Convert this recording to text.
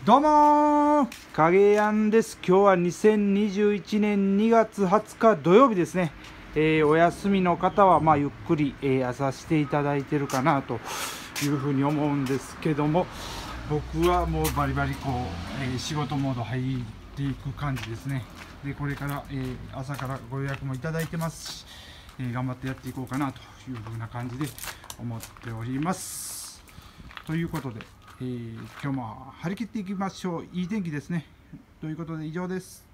どうもー、影やんです。今日は2021年2月20日土曜日ですね。お休みの方はゆっくり、朝していただいてるかなというふうに思うんですけども、僕はもうバリバリ仕事モード入っていく感じですね。でこれから、朝からご予約もいただいてますし、頑張ってやっていこうかなというふうな感じで思っております。ということで、今日も張り切っていきましょう。いい天気ですね。ということで以上です。